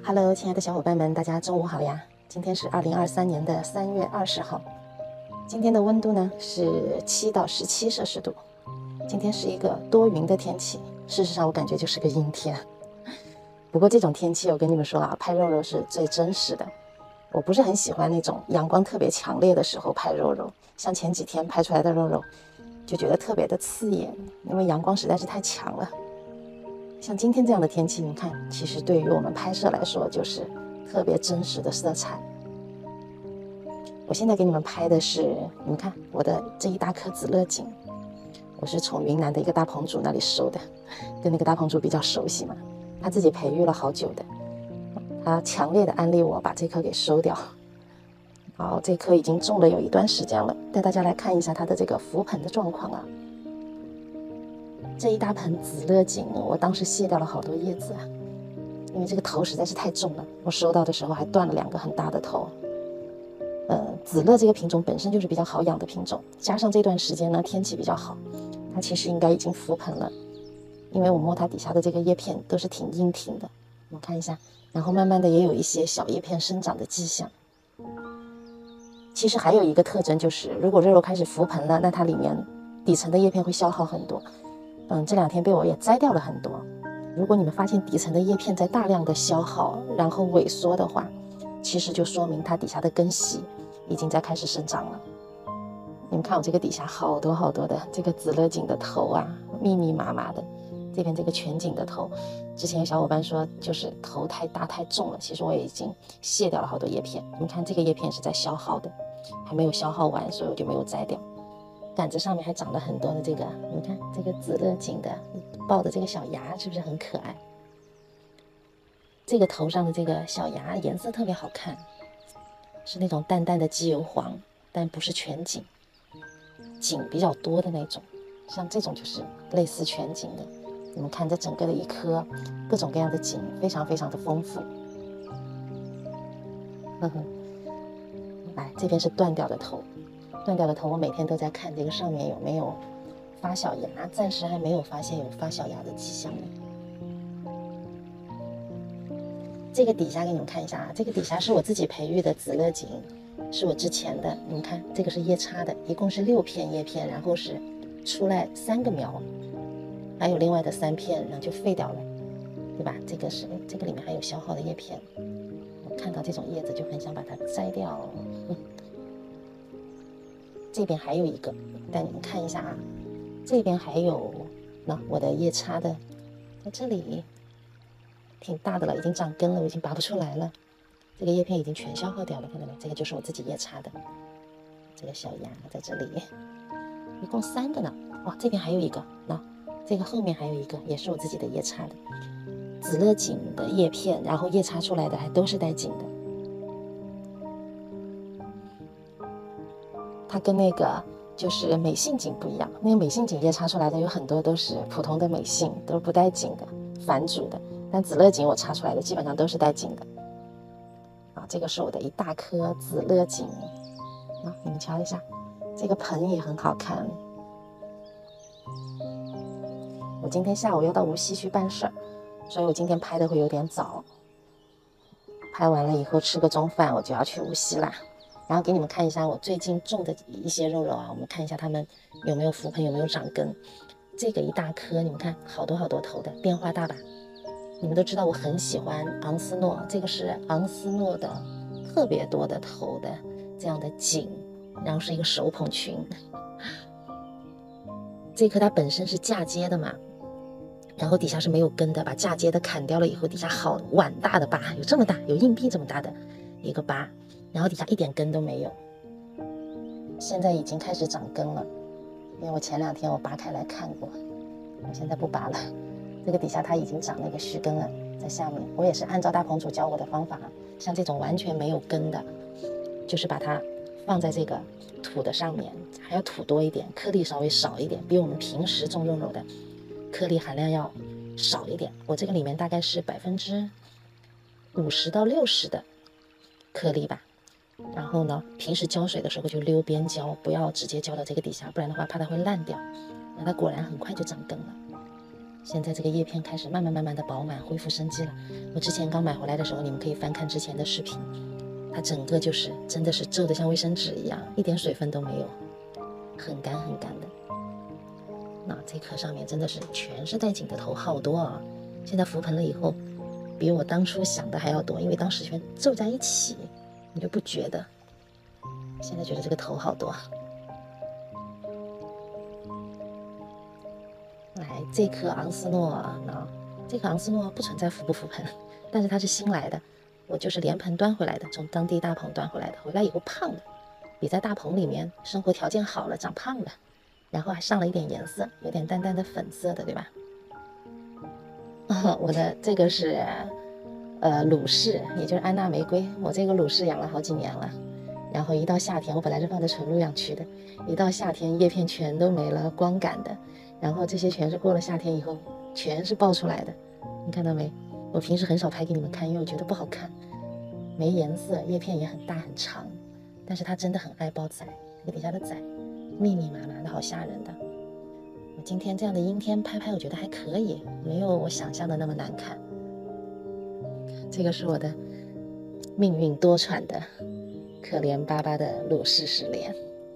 Hello， 亲爱的小伙伴们，大家中午好呀！今天是2023年的3月20号，今天的温度呢是7到17摄氏度。今天是一个多云的天气，事实上我感觉就是个阴天。不过这种天气，我跟你们说啊，拍肉肉是最真实的。我不是很喜欢那种阳光特别强烈的时候拍肉肉，像前几天拍出来的肉肉，就觉得特别的刺眼，因为阳光实在是太强了。像今天这样的天气，你看，其实对于我们拍摄来说，就是特别真实的色彩。我现在给你们拍的是，你们看我的这一大颗紫乐锦，我是从云南的一个大棚主那里收的，跟那个大棚主比较熟悉嘛，他自己培育了好久的，他强烈的安利我把这颗给收掉。好，这颗已经种了有一段时间了，带大家来看一下它的这个浮盆的状况啊。这一大盆紫乐锦，我当时卸掉了好多叶子啊，因为这个头实在是太重了，我收到的时候还断了2个很大的头。紫乐这个品种本身就是比较好养的品种，加上这段时间呢天气比较好，它其实应该已经浮盆了，因为我摸它底下的这个叶片都是挺硬挺的，我们看一下，然后慢慢的也有一些小叶片生长的迹象。其实还有一个特征就是，如果肉肉开始浮盆了，那它里面底层的叶片会消耗很多。这2天被我也摘掉了很多。如果你们发现底层的叶片在大量的消耗，然后萎缩的话，其实就说明它底下的根系已经在开始生长了。你们看我这个底下好多好多的这个紫乐锦的头啊，密密麻麻的。这边这个全锦的头，之前有小伙伴说就是头太大太重了，其实我也已经卸掉了好多叶片。你们看这个叶片是在消耗的，还没有消耗完，所以我就没有摘掉。杆子上面还长了很多的这个，你看这个紫乐锦的抱的这个小芽是不是很可爱？这个头上的这个小芽颜色特别好看，是那种淡淡的机油黄，但不是全锦，锦比较多的那种，像这种就是类似全锦的。你们看这整个的一颗，各种各样的锦，非常非常的丰富。来，这边是断掉的头。断掉的头，我每天都在看这个上面有没有发小芽，暂时还没有发现有发小芽的迹象。这个底下给你们看一下啊，这个底下是我自己培育的紫乐锦，是我之前的，你们看这个是叶插的，一共是6片叶片，然后是出来3个苗，还有另外的3片，然后就废掉了，对吧？这个里面还有消耗的叶片，我看到这种叶子就很想把它摘掉。这边还有一个，带你们看一下啊，这边还有，我的叶插的，在这里，挺大的了，已经长根了，我已经拔不出来了。这个叶片已经全消耗掉了，看到没？这个就是我自己叶插的，这个小芽在这里，一共3个呢。哇，这边还有一个，这个后面还有一个，也是我自己的叶插的，紫乐锦的叶片，然后叶插出来的还都是带锦的。它跟那个就是美信锦不一样，那个美信锦叶插出来的有很多都是普通的美信，都是不带锦的，繁殖的。但紫乐锦我插出来的基本上都是带锦的。这个是我的一大颗紫乐锦，你们瞧一下，这个盆也很好看。我今天下午要到无锡去办事儿，所以我今天拍的会有点早。拍完了以后吃个中饭，我就要去无锡啦。然后给你们看一下我最近种的一些肉肉啊，我们看一下它们有没有浮盆，有没有长根。这个一大颗，你们看好多好多头的，变化大吧？你们都知道我很喜欢昂斯诺，这个是昂斯诺的特别多的头的这样的锦，然后是一个手捧群。这颗它本身是嫁接的嘛，然后底下是没有根的，把嫁接的砍掉了以后，底下好碗大的疤，有这么大，有硬币这么大的一个疤。然后底下一点根都没有，现在已经开始长根了，因为我前2天我拔开来看过，我现在不拔了。这个底下它已经长那个须根了，在下面。我也是按照大棚主教我的方法，像这种完全没有根的，就是把它放在这个土的上面，还要土多一点，颗粒稍微少一点，比我们平时种肉肉的颗粒含量要少一点。我这个里面大概是50%到60%的颗粒吧。然后呢，平时浇水的时候就溜边浇，不要直接浇到这个底下，不然的话怕它会烂掉。那它果然很快就长根了。 现在这个叶片开始慢慢的饱满，恢复生机了。我之前刚买回来的时候，你们可以翻看之前的视频，它整个就是真的是皱得像卫生纸一样，一点水分都没有，很干很干的。那这颗上面真的是全是带紧的头，好多啊！现在浮盆了以后，比我当初想的还要多，因为当时全皱在一起，你就不觉得。现在觉得这个头好多啊！来，这颗昂斯诺啊，这颗昂斯诺不存在浮不浮盆，但是它是新来的，我就是连盆端回来的，从当地大棚端回来的，回来以后胖了，比在大棚里面生活条件好了，长胖了，然后还上了一点颜色，有点淡淡的粉色的，对吧？我的这个是鲁氏，也就是安娜玫瑰，我这个鲁氏养了好几年了。然后一到夏天，我本来是放在纯露养区的，一到夏天叶片全都没了，光感的，然后这些全是过了夏天以后全是爆出来的，你看到没？我平时很少拍给你们看，因为我觉得不好看，没颜色，叶片也很大很长，但是它真的很爱包仔，这个底下的仔密密麻麻的，好吓人的。我今天这样的阴天拍拍，我觉得还可以，没有我想象的那么难看。这个是我的命运多舛的可怜巴巴的鲁氏石莲。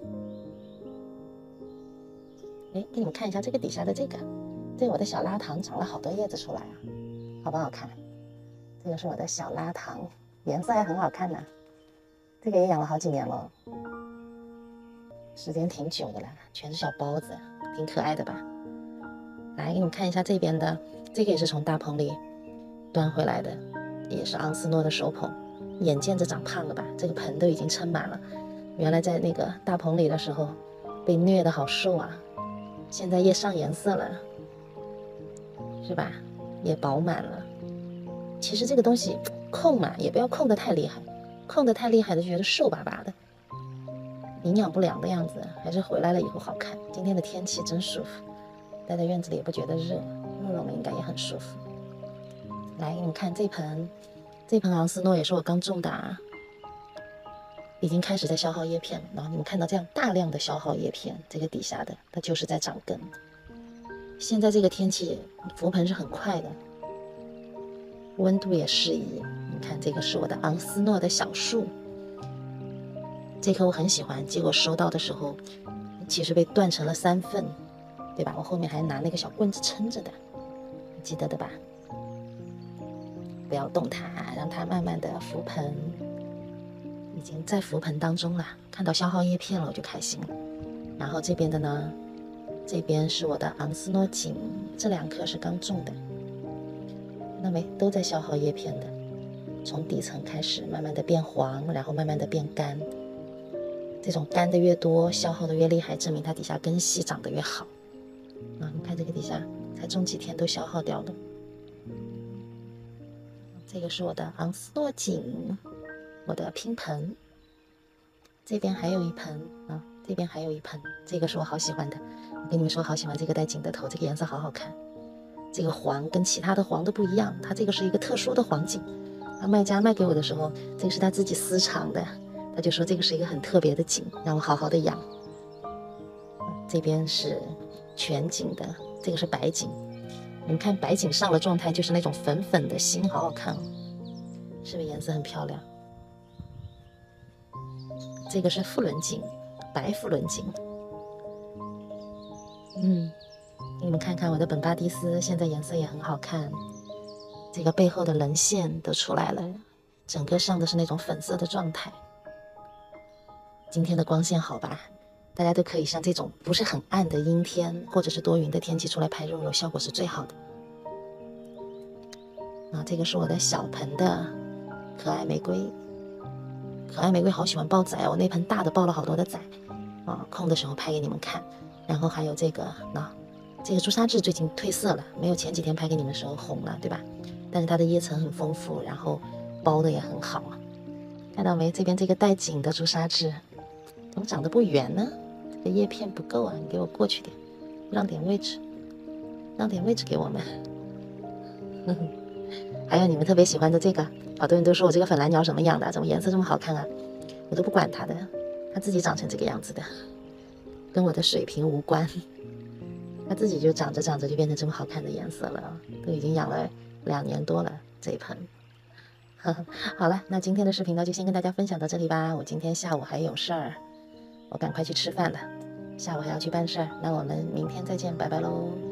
哎，给你们看一下这个底下的这个我的小拉糖长了好多叶子出来啊，好不好看？这个是我的小拉糖，颜色还很好看呢。这个也养了好几年了，时间挺久的了，全是小包子，挺可爱的吧？来给你们看一下这边的，这个也是从大棚里端回来的，也是昂斯诺的手捧。眼见着长胖了吧，这个盆都已经撑满了。原来在那个大棚里的时候被虐的好瘦啊，现在也上颜色了，是吧？也饱满了。其实这个东西控嘛，也不要控得太厉害，控得太厉害的就觉得瘦巴巴的，营养不良的样子，还是回来了以后好看。今天的天气真舒服，待在院子里也不觉得热，肉肉们应该也很舒服。来给你们看这盆昂斯诺也是我刚种的啊，已经开始在消耗叶片了。然后你们看到这样大量的消耗叶片，这个底下的它就是在长根。现在这个天气浮盆是很快的，温度也适宜。你看这个是我的昂斯诺的小树，这棵我很喜欢，结果收到的时候其实被断成了3份，对吧？我后面还拿那个小棍子撑着的，你记得的吧？不要动它，让它慢慢的浮盆，已经在浮盆当中了。看到消耗叶片了，我就开心了。然后这边的呢，这边是我的昂斯诺锦，这2颗是刚种的，看到没？都在消耗叶片的，从底层开始慢慢的变黄，然后慢慢的变干。这种干的越多，消耗的越厉害，证明它底下根系长得越好。啊，你看这个底下才种几天都消耗掉了。这个是我的昂斯诺锦，我的拼盆。这边还有一盆啊，这边还有一盆，这个是我好喜欢的。我跟你们说，好喜欢这个带锦的头，这个颜色好好看。这个黄跟其他的黄都不一样，它这个是一个特殊的黄锦。卖家卖给我的时候，这个是他自己私藏的，他就说这个是一个很特别的锦，让我好好的养。这边是全锦的，这个是白锦。你们看白锦上了状态，就是那种粉粉的心，好好看哦，是不是颜色很漂亮？这个是富伦锦，白富伦锦。你们看看我的本巴蒂斯，现在颜色也很好看，这个背后的棱线都出来了，整个上的是那种粉色的状态。今天的光线好吧，大家都可以像这种不是很暗的阴天或者是多云的天气出来拍肉肉，效果是最好的。这个是我的小盆的可爱玫瑰，可爱玫瑰好喜欢抱仔哦，我那盆大的抱了好多的仔空的时候拍给你们看。然后还有这个这个朱砂痣最近褪色了，没有前几天拍给你们的时候红了，对吧？但是它的叶层很丰富，然后包的也很好啊。看到没？这边这个带紧的朱砂痣怎么长得不圆呢？这个叶片不够啊，你给我过去点，让点位置，让点位置给我们。还有你们特别喜欢的这个，好多人都说我这个粉蓝鸟怎么养的，怎么颜色这么好看啊？我都不管它的，它自己长成这个样子的，跟我的水平无关。 它自己就长着长着就变成这么好看的颜色了，都已经养了2年多了这一盆。好了，那今天的视频呢就先跟大家分享到这里吧。我今天下午还有事儿，我赶快去吃饭了，下午还要去办事儿。那我们明天再见，拜拜喽。